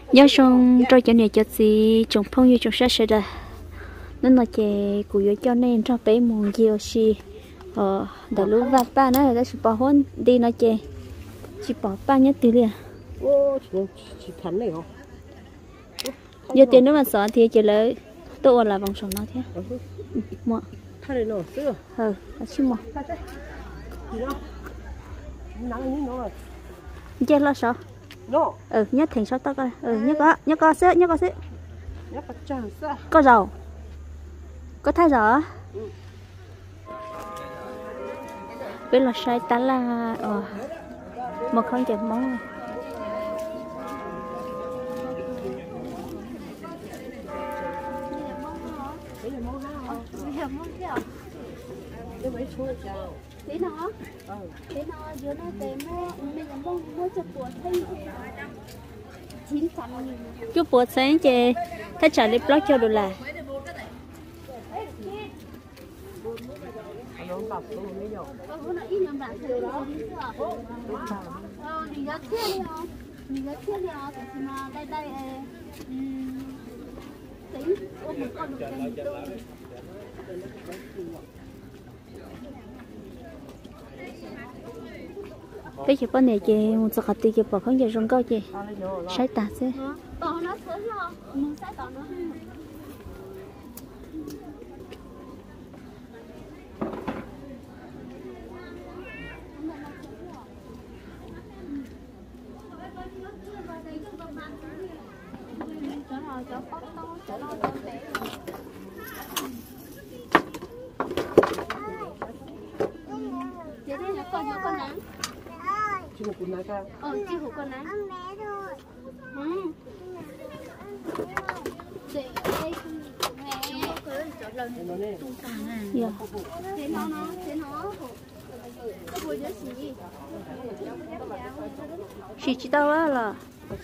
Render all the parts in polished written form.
nhớ xong cho cho này cho gì trồng phong như trồng sát đây nên là chè của yo cho nên cho bé mùng nhiều xì để lúc vặt ba nó là chỉ bỏ hôn đi nó chè chỉ bỏ ba nhất từ liền giờ tiền nó mà sợ thì chỉ lấy tôi là vòng sòng nó thế mua thay để nó xưa là chứ mua chơi lo sợ nhất thành số tao coi nhất có xứ nhất có dầu có thay rõ biết là sai tá là một không chặt món thế nó dưới nó tem bây giờ mua cho bột thêm 900.000 chút bột sáng chè thấy trả lip block cho đồ là bây giờ con này chị một số khách chị bỏ không giờ rong câu chị sai tạt chứ bỏ nó sớm lo mình sai tạt nó chị hủ con nái ca chị hủ con nái bé thôi để đây thế nó chị tao á là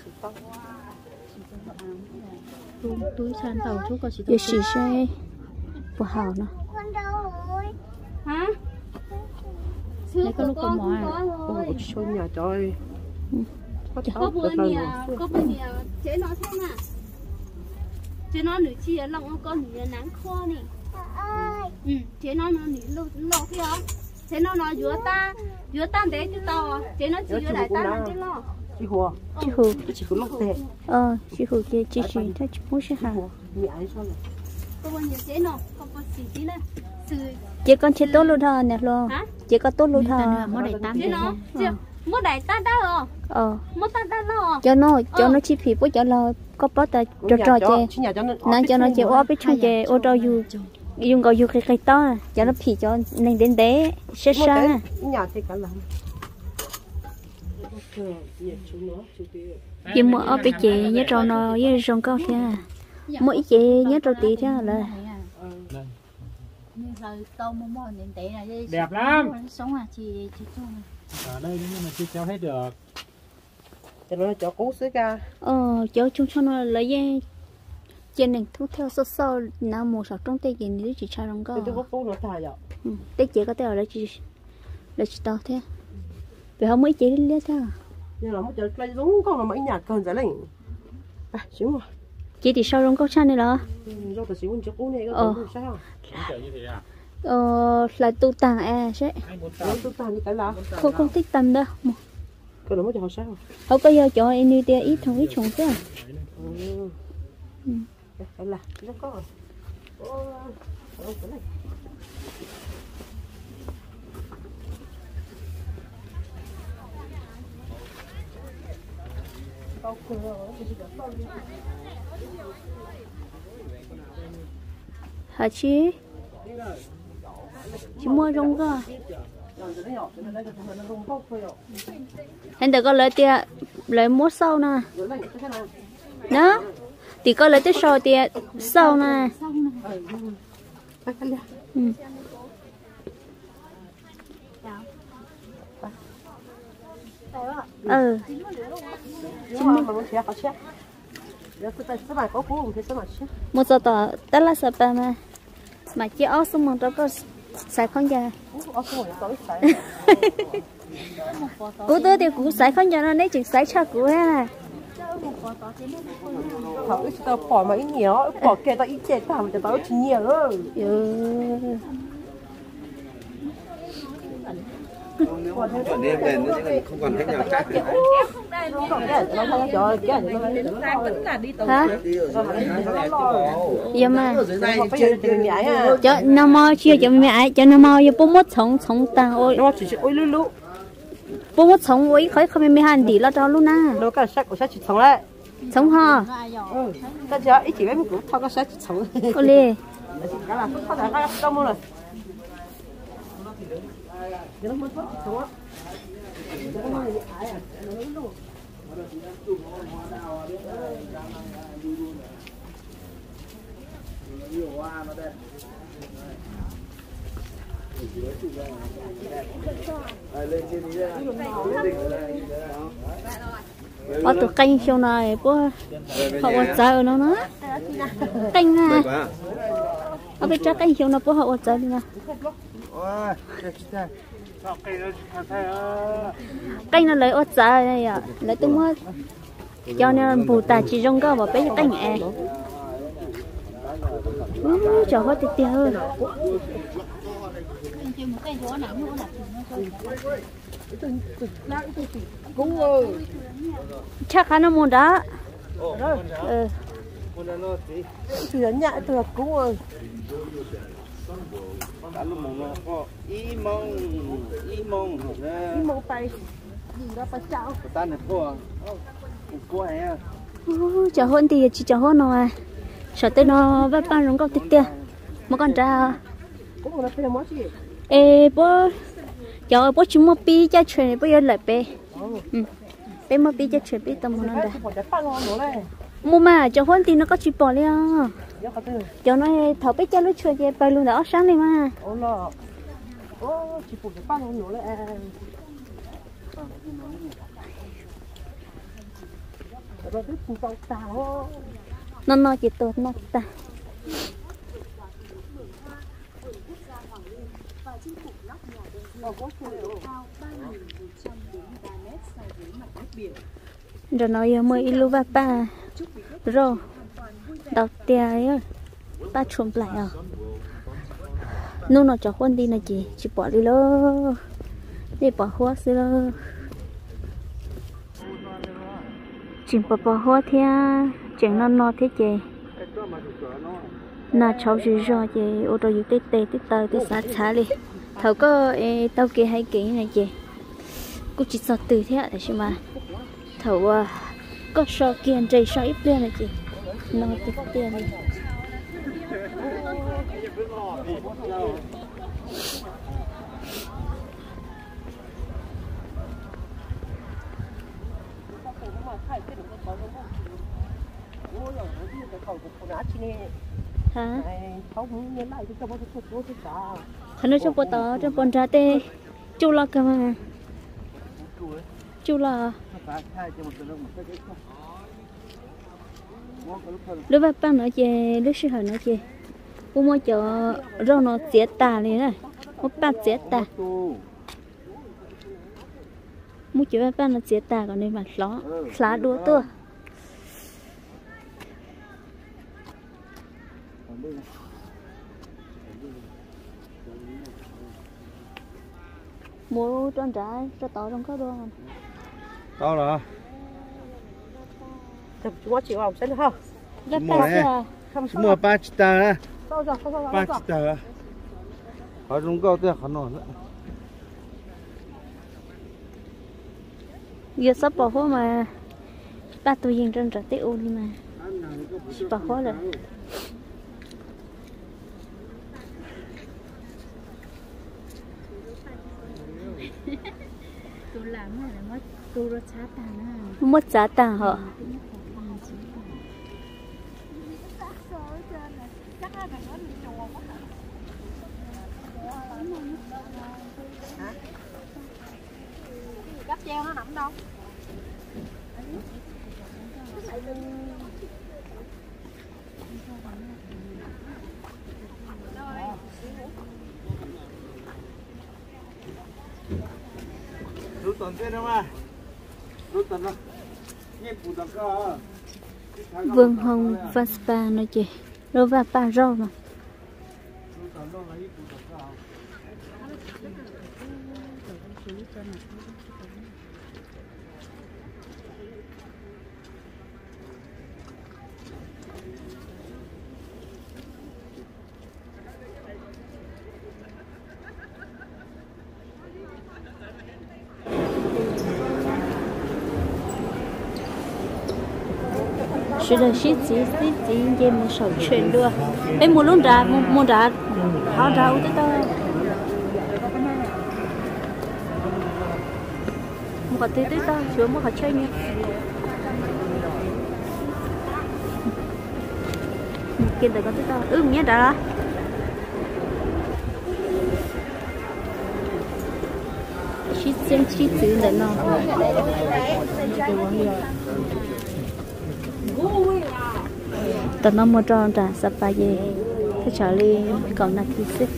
túi san tàu chú có chị tao chị xe của hào nó hả đây có lúc có mỏ cho nhà trời có bữa nhà chế nó thế nào chế nó nữ chi lòng con nữ nắng kho này chế nó nữ lo kia chế nó vừa ta để chứ to chế nó chỉ vừa đại ta nó chứ lo chị hùa chị hùa lóc tè chị hùa kia chị thấy chị muốn sẽ hàng mẹ ấy sao rồi có bao nhiêu chế nó có bao nhiêu tí này chị con chế tốt luôn thôi nè luôn chị có tốt luôn thôi mua đại ta đó mua ta đó cho nó chi phí của cho lo có bao ta trò chè nãy cho nó chè ô biết chung chè ô trò dùng cầu dùng cái to cho nó phí cho nên đến đấy sẽ xa nhà thì cả lắm chị mua ở bên chị nhớ trò nó với tròn cao thế mỗi chị nhớ trò tí thế là đẹp lắm sống à chị ở đây nhưng mà chưa kéo hết được cho nó cho cố xứ ca cháu chúng cho nó lấy dây trên này thuốc theo sơ nào một sọt trong tay gì nếu chị cho nó có tôi có cố nó thải rồi tay chị có tay ở đây chị tao thế vì không mấy chị đi lấy theo nhưng là một giờ lấy giống con là mấy nhà cần giải lệnh xíu mà chị thì sao trong câu cha này đó do ta xíu cho cố này có sao là tu tàng sẽ tu tàng như cái là không thích tầm đâu cái đó mới cho họ sao không có giờ cho em đi tia ít thằng ít trùng thế cái là nó có cái này hả chị mua rong cơ anh đừng có lấy tia lấy mua sau nè đó thì có lấy tới sau tia sau nè một giờ tỏ tất là sợ bà mà chỉ áo xong mà nó có xài không giờ cú tôi thì cú xài không giờ nó lấy chừng xài cho cú ha thảo ít tao bỏ mà ít nhiều bỏ kẹt tao ít chẹt thảo cho tao ít nhiều nữa Còn đêm về nó sẽ không còn cách nào khác nữa. Hả? Giờ mà cho nó mò chia cho mẹ ai cho nó mò giờ bố mất sống ta ôi nó chỉ ôi lú lú bố mất sống ôi khỏi không mẹ hành đi lo cho luôn na nó cả sách của sách chỉ sống lại sống ho cái giờ ít chỉ biết cũng thao cái sách chỉ sống ô lê cái là có thể cái đâu mua rồi nó mới có sống á ở tụ canh siêu này bố họ ở giờ nó canh à ở bên trái canh siêu nó bố họ ở giờ đi nè canh nó lấy ở giờ này à lấy tung hết cho nên bù tà chỉ trong cơ vào bé canh à chờ hết tiệt hơn cũng ơi chắc là nó muốn đó từ đến nhà từ cũng ơi Ý mong tay gì đó phải chào ta này cô à chờ hơn thì chỉ chờ hơn nó à sợ tới nó vắt ban rong câu tiệt mà con ra cũng là phải món gì ê bố giờ bố chúng mua pi cho chuyện bây giờ lại bé bé mua pi cho chuyện bé tầm nó đã mua mà cho hơn thì nó có chịu bỏ liền cho nó thầu bé cho nó chuyện gì bay luôn đó sáng này mà chỉ phụ cái pan nó lại nó chỉ tốt nó ta rồi nói mới lưu va pa rồi đầu tiên ta trộm lại à nô nó cho con đi này chỉ bỏ đi lo đi bỏ hoa xí lo chỉ bỏ hoa thia chẳng nó thế chị na cháu chỉ cho chị ô tô tết tờ tết xả đi thầu có tao kia hay kỹ này chị cũng chỉ sợ từ thế ạ chứ mà thầu có sợ kiên dây sợ ít tiền này chị nó tết tiền này hả? Hắn nói cho bố tao cho bọn ra tê chú lo cơ mà chú lo lúc bác bác nói chê lúc sư hờ nói chê bố mua cho rau nó chết tà liền này bố bác chết tà mua cho bác bác nó chết tà còn nên mà xóa đua tua mua tròn trái cho tao trong có đua to rồi chúng nó chịu học xem được không rất ta mua ba chỉ tờ á sao ba chỉ tờ á họ dùng câu tiếc họ nổi nữa giờ sắp bỏ hoa mà ba tôi nhìn trên trái tiêu đi mà bỏ hoa rồi tôi làm là mất tôi rất chát tàn á mất giá tàng hả cáp treo nó nằm đâu rút tận thế đâu mà rút tận đâu Vương Hồng và Spa nói chị rồi và ba rau mà sẽ là xí gì về một số chuyện luôn em muốn luôn ra muốn ra họ ra tới đó một cái tới đó chưa một cái chơi nhé kia tới có tới đó nhé đã xí xem xí chữ này nó tao nó mua tròn trả sắp bài gì cái trả li còn là kỹ sức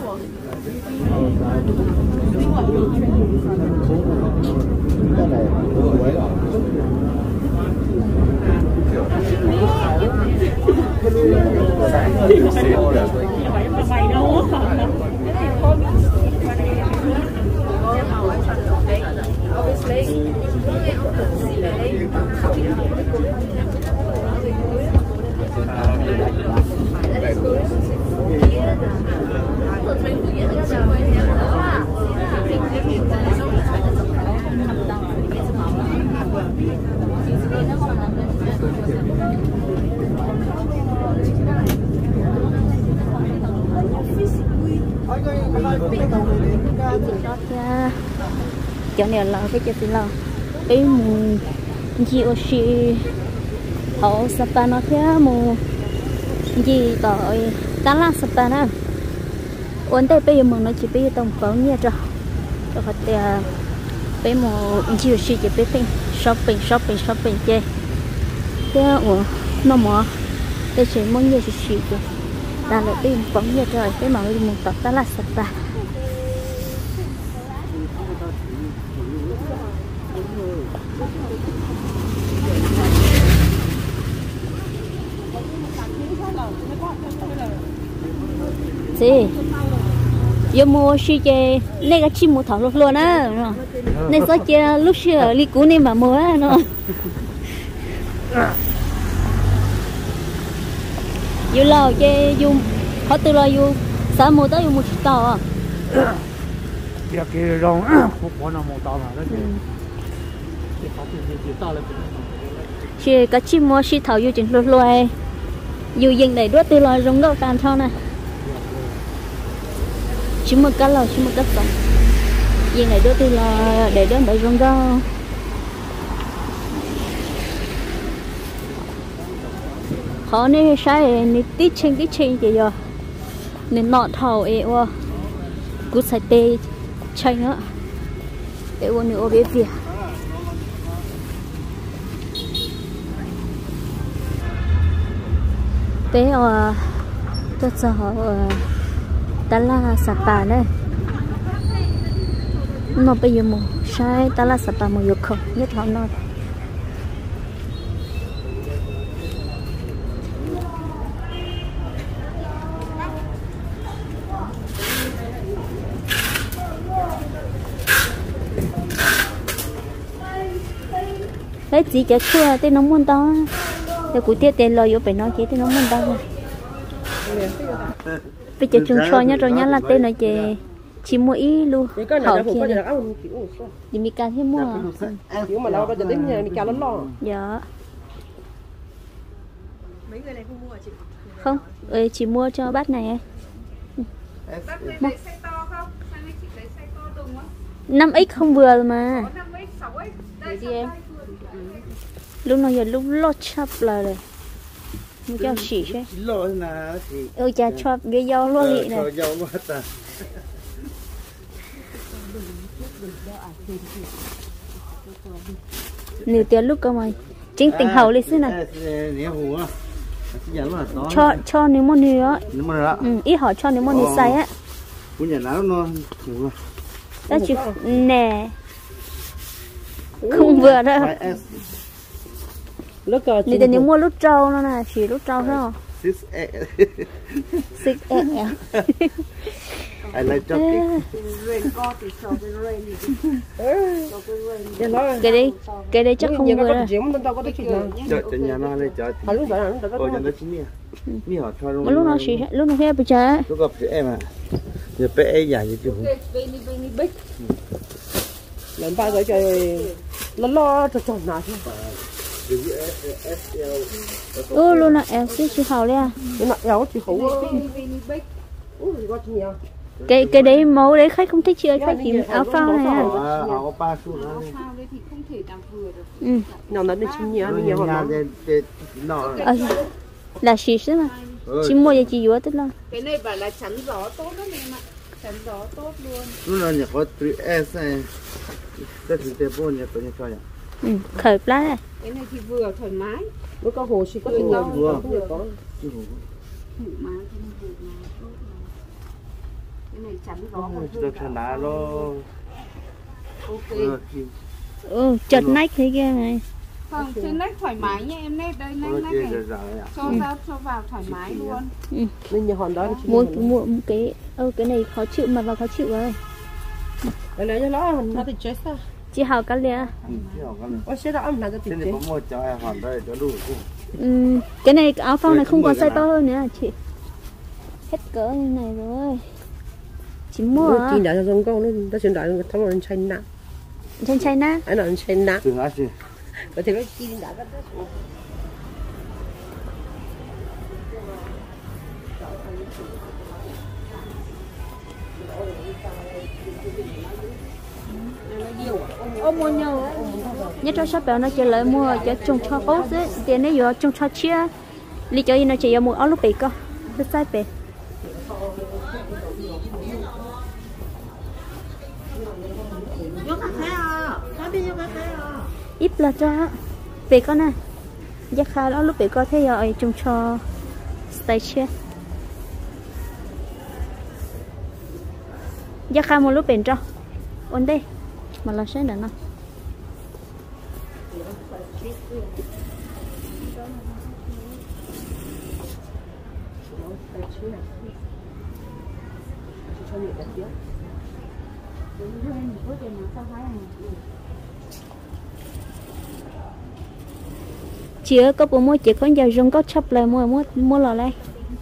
cho nên là cái chuyện là cái mù gì ở xí họ Sapa nó thế mù gì gọi ta là Sapa nè ổn đây bây giờ mình nói chỉ bây giờ tổng có nhiều rồi rồi họ thì bây mù gì ở xí chỉ bây shopping chơi thế nó mà đây chỉ muốn nhiều xí chứ là lại bây có nhiều rồi cái mà mình tập ta là Sapa gì giờ mua xí chơi này cái chim mua thảo luôn luôn á này sao chơi lúc xưa đi cũ này mà mua á nó giờ lâu chơi dùng họ từ lâu dùng sao mua tới dùng một tàu à giờ cái rong không có nào một tàu mà đó chơi cái chim mua xí thảo dùng chỉnh luôn luôn dù dừng đầy đuôi từ lâu rong đâu tàn thao nè chỉ một cái lò chỉ một cái tổng gì này đôi thì là để đơn bảy rong rau khó nên sai nên tít trên cái gì rồi nên nọ thầu ấy wa cú sai tê chay nữa để wa nữa biết việc bé tôi sợ ta là Sapa đấy nó bây giờ một sai ta là Sapa một dục không nhất họ nói lấy gì cho chua tên nó muốn to để cụ tiết tên lời phải nói thế nó muốn to rồi bây giờ chúng cho nhá rồi nhá là tên là chỉ mua ít luôn họ kia thì mình càng thêm mua kiểu mà lâu rồi giờ đến nhà mình càng lớn lo dạ mấy người này không mua chị không chỉ mua cho bát này bác người lấy xe to không? Sao chị lấy xe to đùng á? 5x không vừa rồi mà. Có 5x, 6x. Đây đi em. Lúc nào giờ lúc lót chắp lại rồi. Mình cho xỉ chứ. Lót là gì? Chà chóp cái dâu lót lị này. Dâu quá ta. Nửa tiếng lúc cơ mày. Chính tình hậu lên xin này. Cho nếu mà nữa. Ít hỏi cho nếu mà nữa xài á. Của nhà nào nó đó chứ nè không vừa đâu lúc cờ đi đến những mua lút trâu nó nè chỉ lút trâu thôi 6A. 6A. I like jogging. Cái đấy chắc không vừa đâu. Chợ nhà nó lên chợ. Nhà nó chín nè. Mi họ thôi luôn. Mà lúc nào chỉ lúc nào hết bây giờ. Lúc gặp chị em à. Giờ bé nhà gì chứ. lần ba rồi trời nó lo cho chồng nào chứ. Luôn là em sẽ chỉ hào lên. Cái mặt éo chỉ khổ. Cái đấy mẫu đấy khách không thích chưa, khách chỉ áo phao này à. Áo ba xu nó. Nào nó đi chim nhá, nhiều họ nó. Là xì chứ mà. Chỉ mua gì chỉ vừa tức là. Cái này bảo là chắn gió tốt lắm em ạ. Chắn gió tốt luôn. Lúc nào nhà có 3S này. Tất nhiên tế bồn nhà tôi nhà cho nhỉ. Khởi plá này. Cái này thì vừa thoải mái. với có hồ chỉ có hồ vừa. Cái này chắn gió còn Được thằng đá nó. Chật nách thế kia này. Không, trên nách thoải mái nha em nét đây nách này. Cho vào thoải mái luôn. nên nhà hòn đó Mua cái này khó chịu mà vào khó chịu rồi. cái này cho nó thì chết sao? Chị Hào cá lìa. Ôi sẽ đó là cái Thế có một cho hòn đây cho đủ. Cái này áo phao này không còn size to hơn nữa chị. Hết cỡ như này rồi. Chị mua à? Chị đã cho giống con nó chuyển đại thằng nó chanh nặng. Trên China. Anh nó chanh nặng. Từng á chị. Có thể cái chi đã rất Mua nhiều nhất cho shop nó chỉ lấy mua cho trồng cho tốt đấy tiền này giờ trồng cho chia lý cho nó chỉ mua áo lúc bị cơ rất sai bể ít là cho về con nè giá khá áo lúc bị có thế rồi trồng cho style chia giá khá một lúc bền cho ổn đây mà lo sẽ nữa nè chị ơi có bộ mua chị có giờ dùng có chấp lại mua lò đây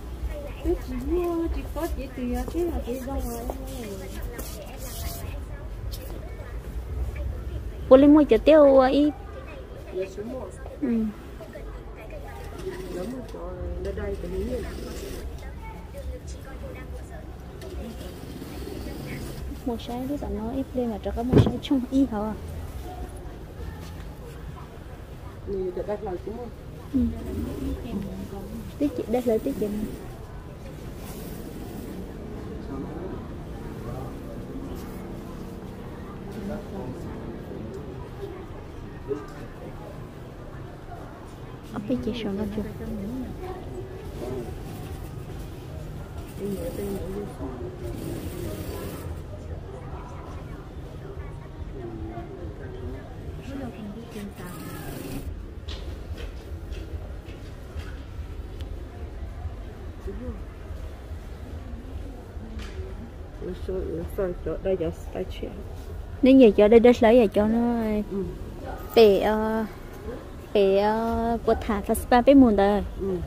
bố lên mua chợ tiêu ít một trái đứa bạn nói ít lên mà cho có một trái chung ít hả tiết chị đây là tiết chị ở bên chị sao nó chưa đây giờ tay chuyện nếu như cho đây đất lấy cho nó để bột thả và spa bên mùn đời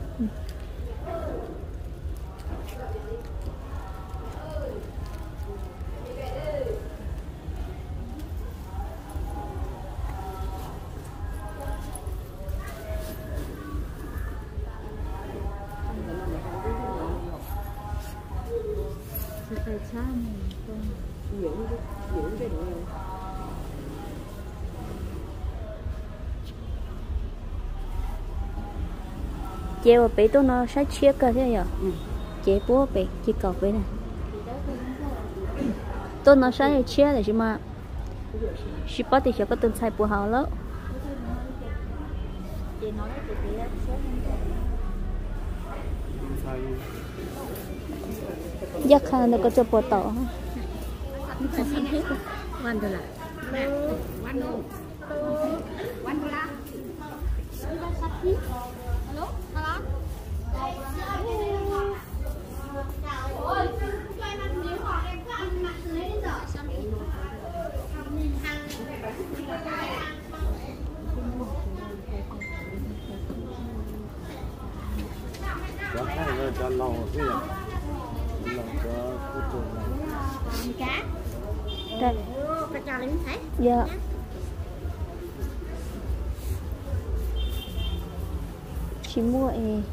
chế bé tôi nó sát chiếc cơ thế nhở chế bố bé chỉ cầu bé này tôi nó sát chiếc này chứ mà chỉ bắt thì chỉ có từng sai bùa hào lắm giác khăn nó có cho bùa tỏ Alo, hả? Ôi, cho em ăn miếng hoặc em cứ ăn mặn từ nãy đến giờ sao mình Đó cái là cho lâu thế là lâu cho cái chỗ này. cá. Đây. Cá cho lấy thấy. Dạ. Chỉ mua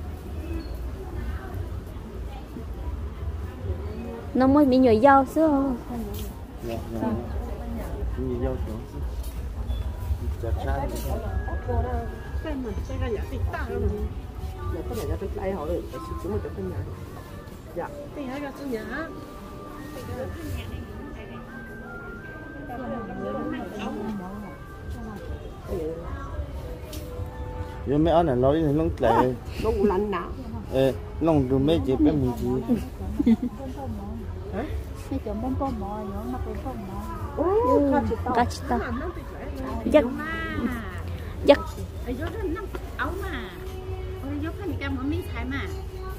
nó mới bị nhồi dao xưa không? Dạ, dạ. Như dâu xuống. Chặt chát. cái mình sẽ ra nhà tịt ta rồi. Dạ có nhà tịt lại họ rồi, phải xuống một chỗ căn nhà. Dạ. Thì hai cái căn nhà. Giờ mấy anh này nói thì lông lại. Lông lạnh nào? Lông từ mấy chị bé mình chị. Hả? Mấy chỗ bông bông mồi, nó bông bông mồi. Cá chích to. Dắt. Dắt. Ở dưới đó nó ấu mà. Ở dưới cái cam ở miếng thái mà.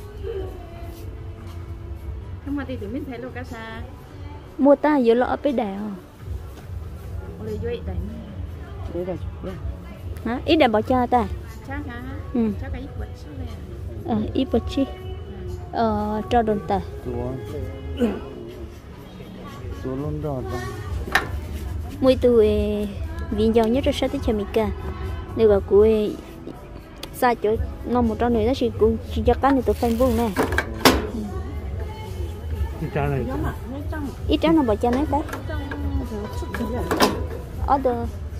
Không mà thì tụi mình thấy luôn cá sa. Mua ta giữa lọ bé đèo. Ở đây dưới đây. Đây đây. Hả? Ít để bỏ cho ta. Chắc hả? Chắc cái ít bật chứ nè. Ít bật chi. Cho đồn ta. Chúa luôn đỏ ra. Mỗi tuổi vì giàu nhất rất tới cho mình cả. Nếu mà cuối xa chỗ nó một trong này đó thì cũng chỉ cho cá này tụi phanh buông nè. Ít cháu nó bỏ cho nó đấy. Order.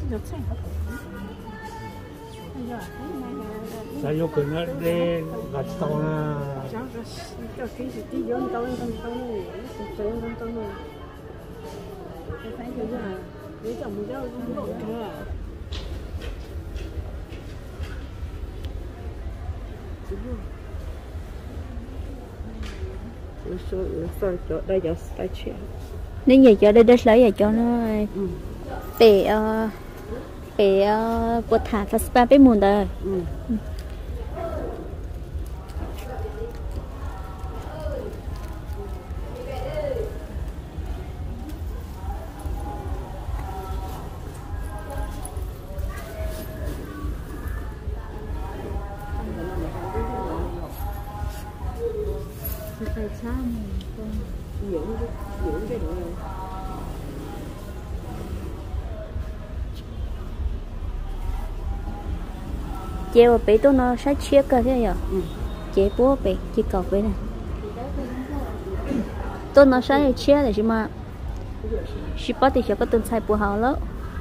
Sao vô cửa nó đi gạch to na. Cái gì tí vô tao này, chơi tao này. Cái phải như là để chồng mình cho đây giờ tay chuyện. Nếu vậy cho đây đất lấy vậy cho nó để bột thả và spa với mùn đời. Phải sao Những cái đó Chế bé tôi nó sẽ chia cơ thế nhở? Chế bố bé chỉ cầu bé này. Tôi nó sẽ chia để chứ mà. Chỉ bắt thì sẽ có tuần sai bố hào lắm.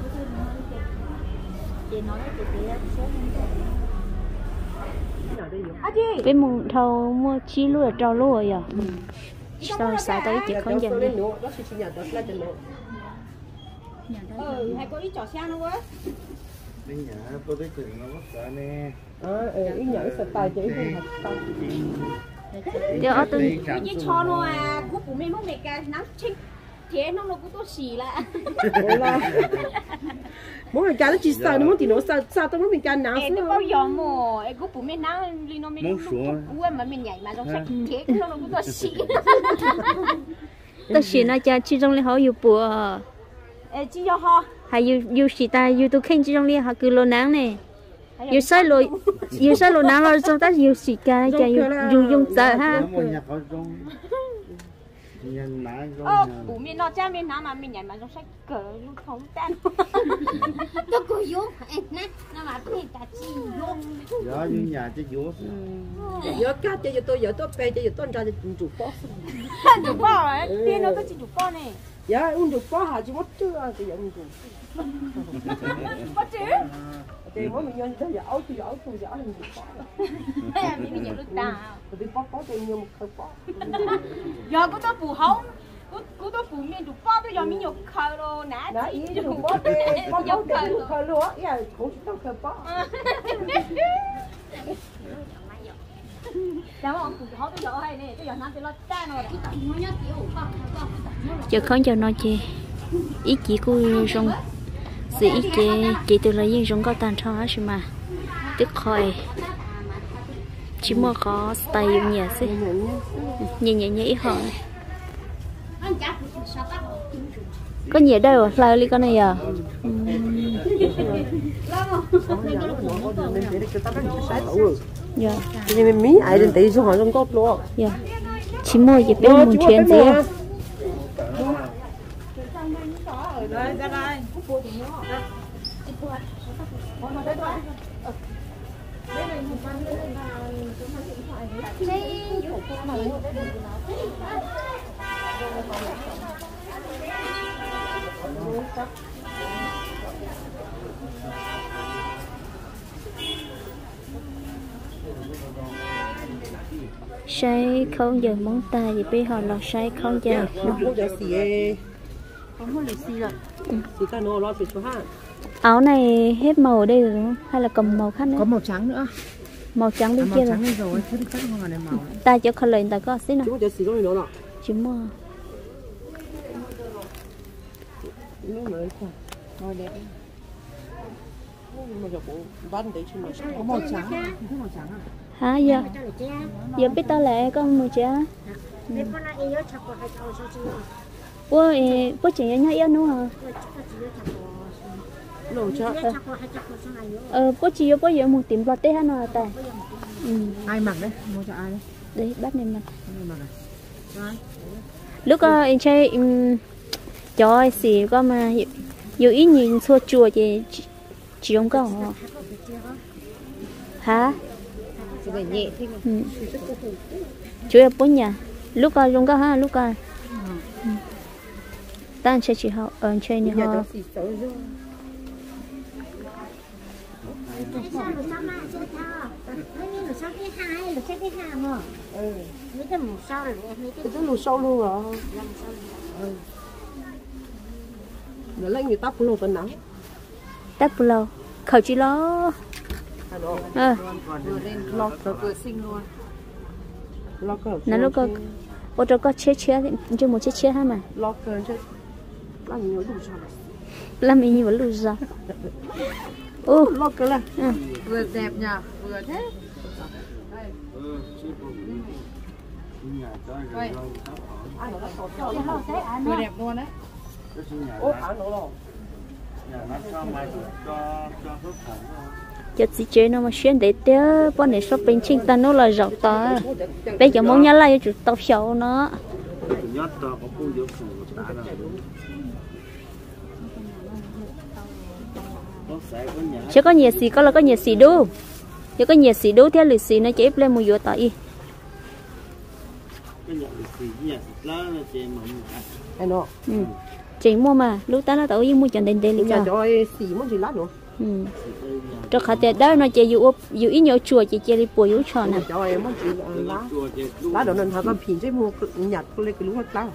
Bé mùng thầu mua chi luôn ở trâu luôn rồi. Sao xài tới chỉ không dần đi. hay có ít trò xe luôn á. Đi nhà tôi thấy chuyện nó mất cả nè. Ý nhảy sợ tài chỉ không thật tài. Giờ tôi Cái cho nó à, cú của mình không mệt cả nắng chinh. Thế nó cũng tốt xì lại. Mỗi người cá nó chỉ sợ nó muốn thì nó sợ tôi muốn mình cá nào. Em bao giờ mà em cú của mình nắng li nó mình quên mà mình nhảy mà nó sẽ thế nó cũng tốt xì. tôi xì nó cha chỉ trong lấy họ yêu bùa. Chỉ cho họ. Hay yêu xì ta yêu tôi khen chỉ trong lấy họ cứ lo nắng nè. Yêu sai lối nắng rồi xong ta yêu xì ca cha yêu dùng sợ ha. Bố mình nó cha mình nó mà mình nhảy mà nó sẽ cỡ lúc không tan. Tôi cứ vô em nè, nó mà cái ta chi vô. Dạ như nhà chứ vô. Giờ cá cho tôi giờ tôi bê cho tôi ra cho chủ bó. Chủ bó rồi, tiên nó có chỉ chủ bó này. Dạ, ông chủ bó hả chứ mất chưa thì ông chủ. Mất chứ? Thì mỗi mình nhân tới giỏi thì giỏi thì chủ bó. Mình nhận được ta. Thì bó cho nhiều một khẩu bó. Giờ có tôi phụ không? Cô tôi phụ mình chủ bó tôi giờ mình nhục khờ rồi nè. Đó, ý chủ bó bê, bó khờ luôn á, ý là cũng chỉ khờ bó. Giờ không cho nó chê ít chỉ cô rong sự ít chê chỉ từ lấy những rong có tàn thọ chứ mà tức khỏi chỉ mua có style nhẹ xí nhẹ nhẹ nhẹ ít hơn có nhiều đây rồi lại đi con này à dạ thì mình mí ai đến tí xuống hỏi trong cốt luôn dạ chỉ mua gì bên một chuyện gì à sai không giờ món ta gì bây họ là sai không giờ không có xì không có xì rồi xì ta nó lo số 2 áo này hết màu đây rồi đúng không hay là cầm màu khác nữa có màu trắng nữa màu trắng bên kia rồi thứ khác màu này màu ta cho khơi lên ta có xí nào chúng ta xì rồi nó chỉ mua có màu trắng hả giờ giờ biết ta lại con màu trắng bố chỉ nhá yêu nữa hả bố chỉ bố giờ một tìm lọt tê hết nào tại ai mặc đấy mua cho ai đấy đấy bắt này mặc lúc anh chơi cho xì có mà nhiều ý nhìn xua chùa thì chỉ không có hả chú em bốn nhà lúc coi không có ha lúc coi đang chơi chỉ họ chơi như họ luôn rồi nó lấy người tóc luôn tuần nắng tóc lâu khẩu chỉ lo lo cửa sinh luôn lo cửa nó lúc có cho có chết chứ một chết ha mà lo cửa chứ làm nhiều đủ sao làm gì vẫn lùi ra lo cửa là vừa đẹp nhỉ vừa thế vừa đẹp luôn đấy cho chị chơi nó mà xuyên để tiêu bọn này shopping trên ta nó là giàu to bây giờ muốn nhớ lại cho tao xấu nó chứ có nhiều gì có là có nhiều gì đâu chứ có nhiều gì đâu theo lịch sử nó chỉ lên một vụ tại chị mua mà lúc ta nó tự nhiên mua cho đến đây liền cho xì muốn gì lát nữa cho khá tệ đó nó chỉ dụ ít nhiều chùa chỉ đi bùa yếu tròn nè cho em muốn chỉ lá đó nên họ có phìn chứ mua nhặt lấy cái lúa hết lá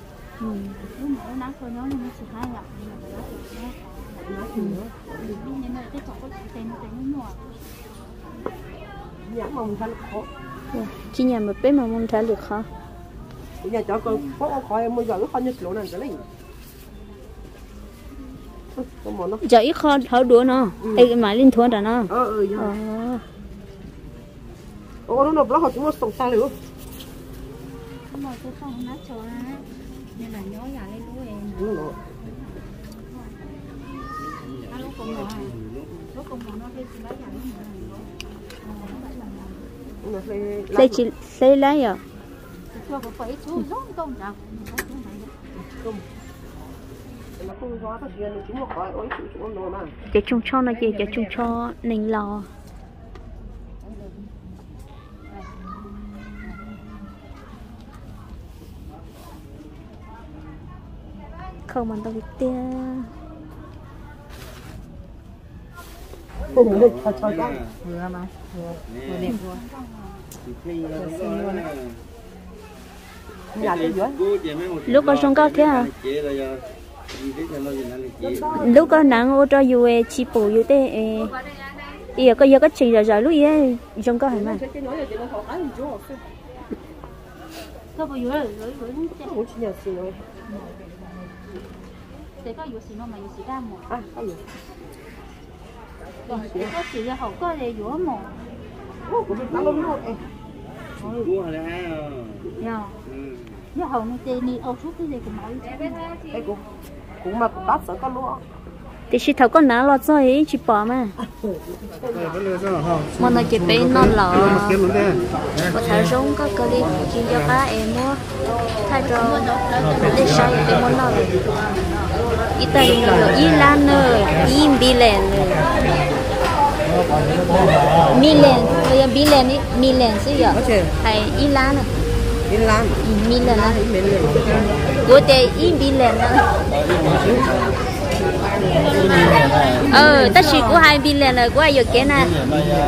chỉ nhà một bé mà muốn thấy được khó nhà cho con có khỏi mua giờ lúc con như lỗ này cái này giờ ít khó tháo đũa nó cái máy linh thuần đó nó nó nộp nó họ chúng nó sống xa rồi đây chỉ lấy lấy à cái chung cho nó gì cái chung cho nền lò không mà tao bị tia vừa mà vừa đẹp lúc có sông cao thế à lúc có nắng ô cho dù chỉ bù dù thế giờ có chỉ rồi lúc ấy sông cao hả mà Thôi bây giờ không chỉ nhà xí rồi sẽ có yếu xí nó mà yếu xí đa một có gì có chỉ là học có để dũa mỏ Cua là nhờ nhờ hậu nó chơi đi âu suốt cái gì cũng nói cũng mà bắt sợ con lúa thì chỉ thầu con nào lọt rồi chỉ bỏ mà mà nó chỉ bé non lọ có thằng giống có cơ đi chỉ cho ba em mua thay cho để sai để mua nó ít tay nó ít lan nữa ít bị lẹn mi lẹn bây giờ bị lẹn mi lẹn gì vậy hay ít lan mi lẹn á của tê ít bị lẹn nữa ta chỉ có hai pin liền rồi, có ai được cái này?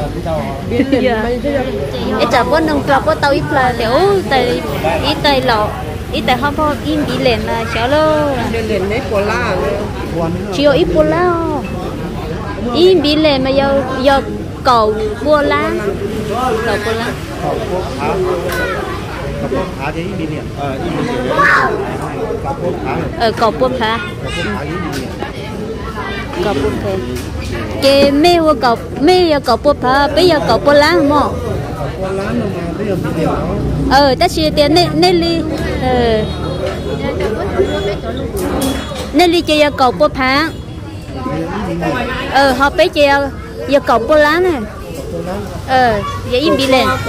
Ít chả có nông trà có tàu ít là liệu tại ít tại lọ ít tại không có in pin liền là chả lo. Chỉ có ít bò lá, in pin liền mà giờ cầu bò lá, cầu bò lá. Cầu bò phá. Cầu bò phá. Cái mê cầu bò phá, bây giờ cầu bò lá không ạ? Ta chỉ tiền nên đi nên đi chơi cầu bò phá. Họ bây giờ cầu bò lá này. Vậy im bị lên.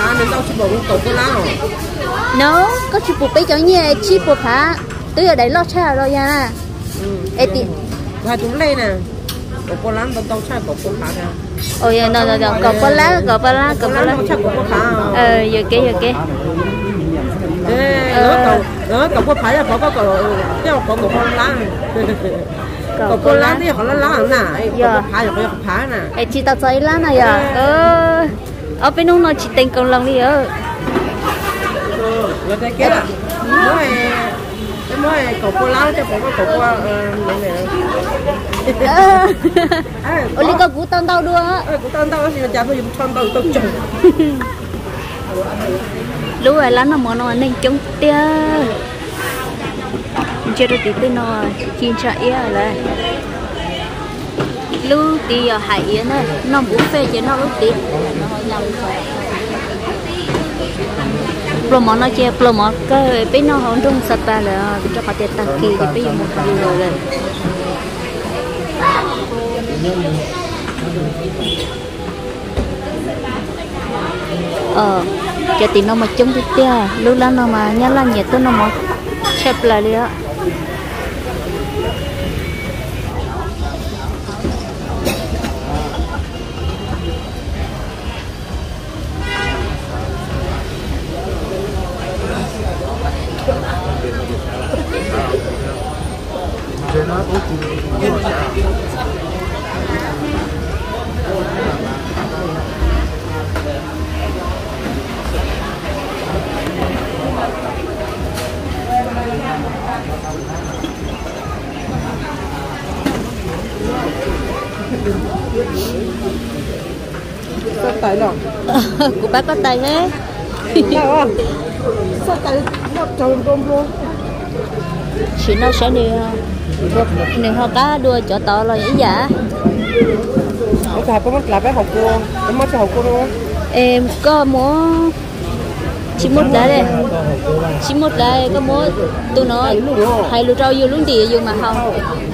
Nó có chụp bút bây giờ nhẹ chi bút phá, tới ở đấy lo cha rồi nha. Thì hai chúng lên nè, có lá tao tao cha có phá ra. Ôi rồi có lá. Giờ cái. Nó có phá là có lá. Có lá thì họ lá nè, có phá là có phá nè. Chị tao chơi lá này à? Ở bên nông nó chỉ tình công lòng đi ở. Rồi cái kia là mỗi có lá cho có Ôi lý có cú tao đua á. Cú tao thì chả phải tao trồng. Lúc ấy lá nó món nó nên chống tia. Chưa được tí tới nó chín chạy là. Lúc tí ở Hải Yến này, nó bú phê chứ nó lúc tí. Pro món nó chơi pro món cái bên nó không trung sập ba là cho họ tiền tăng kỳ thì bây giờ một điều rồi. Cho tí nó mà chống cái tia, lúc đó nó mà nhá là nhiệt tôi nó mà chép lại đi á. Sao tay nào? Của bác có tay hết. Sao tay nó trồng tôm luôn? Chỉ nó sẽ đi nếu họ cá đua chỗ to là ý giả. Ông thầy có mất là bé học cô, em mất học cô đâu? Em có muốn chỉ một đấy, chỉ một đấy có muốn tôi nói hay lúa rau vô luôn thì vô mà không.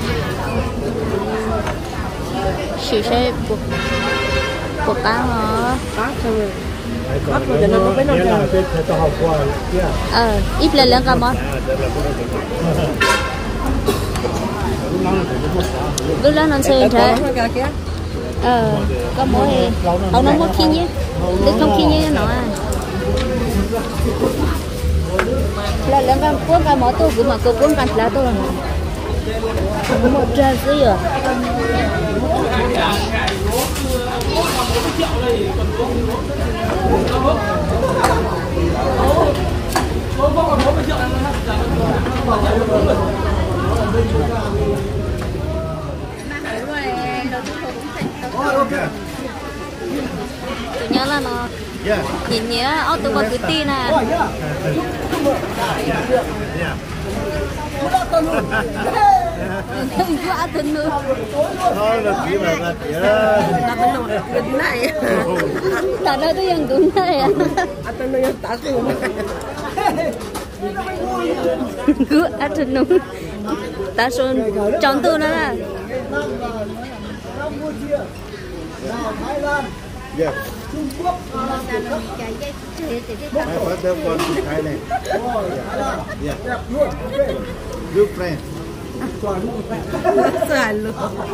Chỉ sẽ buộc cá hả? Bắt rồi cho nó biết nó ít lên cả món. Lúc đó nó xây thế. Có mỗi ông nó muốn khi nhé, để không khi nhé nó à. Là cái cuốn cái mỏ tôi cũng mà cô cuốn cái lá tôi. Cũng một trà gì à? Tôi nhớ là nó nhìn nhớ ô tô con cứ tin à. cứ ăn từng nữa thôi là chỉ là chỉ này tại đây tôiยังđúng này à ăn nó ta xuống cứ ăn thịt nướng ta son tròn tư nữa là dạ phải theo con Thái này dạ good friend xài luôn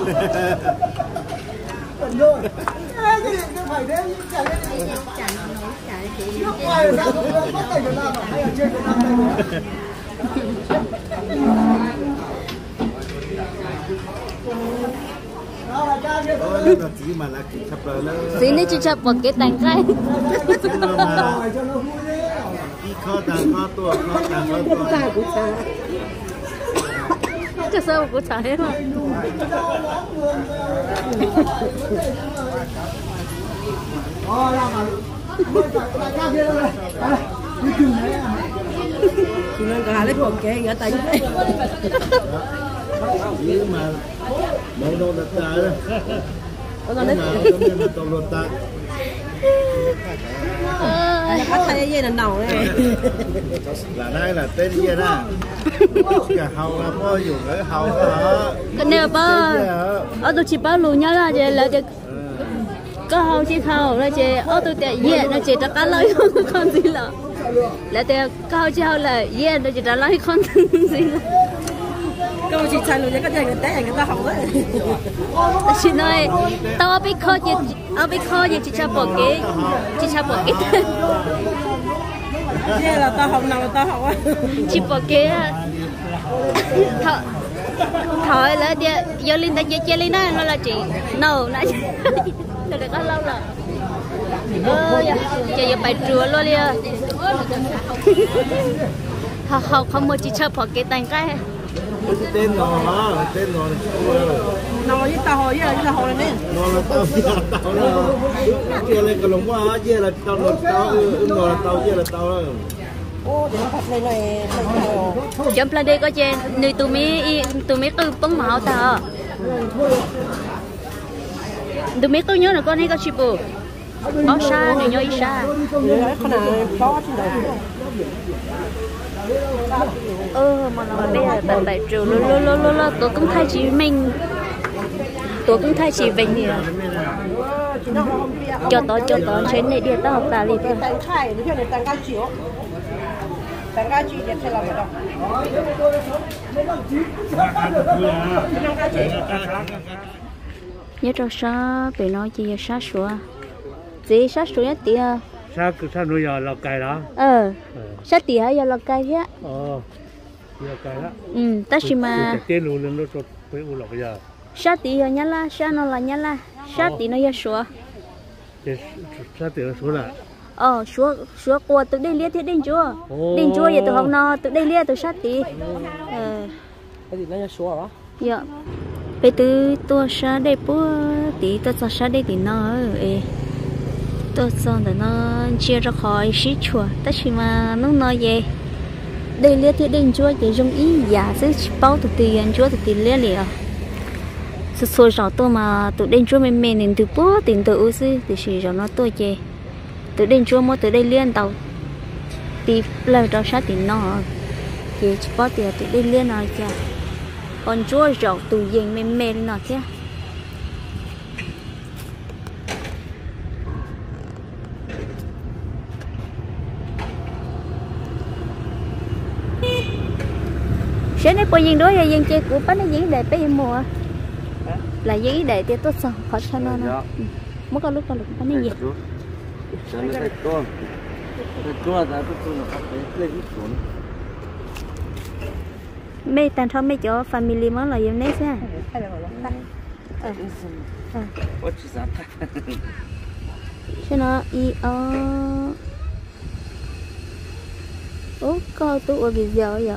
chỉ mà là sắp rồi đó xí này chỉ chập một cái tàng cái khó tàng khó tua khó tàng khó tua cho sao của trái mà chị nên cả lấy một cái ở tay đấy nhưng mà mấy đô đặt ra đó nhưng mà không nên tàu lột ta bắt tay dây là nầu này là đây là tên gì nè cả hầu là có dùng cái hầu đó cái này ba ở tôi chỉ bao lù nhá là chị là chị có hầu chỉ hầu là chị ở tôi tại dễ là chị đã cá lấy con gì là chị có hầu chỉ hầu là dễ là chị đã lấy con gì câu chị xài luôn cái người té người ta học đấy chị nói tao biết kho gì chị cho bỏ cái là tao học nào là tao học á chị bỏ cái thôi là đi giờ linh ta chơi linh đó nó là chị no nãy tôi đã có lâu rồi giờ phải trưa luôn đi không một chị cho bỏ cái tay cái tên nó nó với tao với là hồi này nó là tao nó kia lên cái lồng quá kia là tao nó là tao kia là tao đó ô để thật này chấm plan đây có trên nơi tụi mấy từ bông màu ta tụi mấy tôi nhớ là con hay có chip bù có xa này nhớ ít xa con nào có trên đầu mà nó bây giờ tận 7 triệu lo tôi cũng thay chị mình tôi cũng thay chị về nhiều cho tôi trên này đi tao học tài lý thôi tăng khai nó cho tăng cao chiếu tăng cao chiếu để làm cái đó nhớ cho sao bị nói gì sát sủa gì sát sủa nhất tí à sao nuôi giờ lọc cày đó sát tí hay giờ lọc cày thế lọc cày đó ta chỉ mà tên luôn lên nó cho phải u lọc giờ sát tí giờ nhá la sát nó là nhá la sát tí nó giờ sủa sát tí nó sủa là sủa của tụi đây liệt thế đinh chúa giờ tụi học nó tụi đây liệt tụi sát tí cái gì nó sủa đó dạ bây từ tôi sát đây bữa tí tôi cho sát đây tí nó tôi xong rồi nó chia ra khỏi xí chùa tất nhiên mà nó nói về đây liệt thì đinh chúa chỉ dùng ý giả sẽ bao tụi tiền chúa tụi tiền liệt liền sôi rõ tôi mà tụi đinh chúa mình nên từ bữa tiền từ u sư thì chỉ rõ nó tôi chê tụi đinh chúa mua từ đây liên tàu thì lời đó sát tiền nó chỉ bao tiền tụi đinh liên nói chả còn chúa rõ tụi dân mình mềm nó chứ sẽ nói coi dân đó là dân chơi của bác nó diễn đề bây mùa là giấy để thì tốt sao khỏi cho nó mất có lúc bác nó gì mấy tàn thọ mấy chỗ family mới là giống nét ha cho nó coi tôi ở bây giờ vậy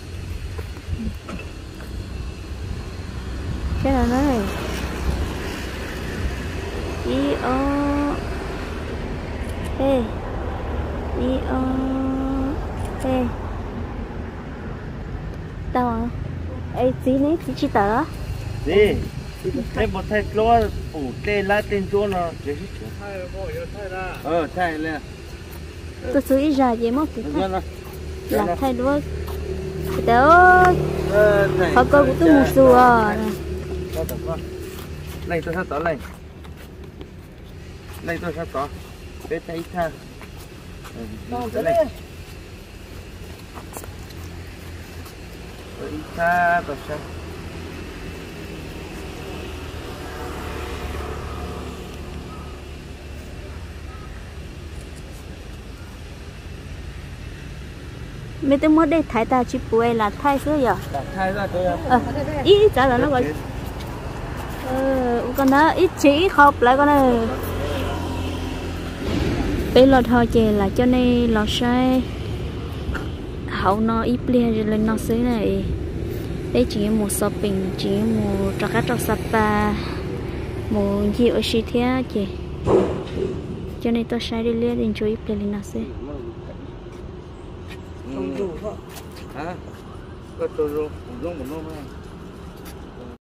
cái là nói tao à ấy tí này tí chỉ tờ đi cái một thay lo ủ tên lá tên chỗ nó để thay lên tôi xử ý ra vậy mất cái là thay đuôi đó họ coi của tôi một xùa này tôi sao tỏ này này tôi sao tỏ cái thấy tha tha tôi sao mấy tôi muốn đi thái ta chỉ bùi là thay xưa giờ thay ra tôi ít trả là nó gọi con nó ít chỉ học lại con này bây giờ thôi chè là cho nên là sai hậu nó ít lia rồi lên nó xứ này đây chỉ một shopping chỉ một trò cá trò sapa một nhiều gì thế chị cho nên tôi sai đi lia đến chỗ ít lia lên nó xứ hả có tôi rồi không giống một nó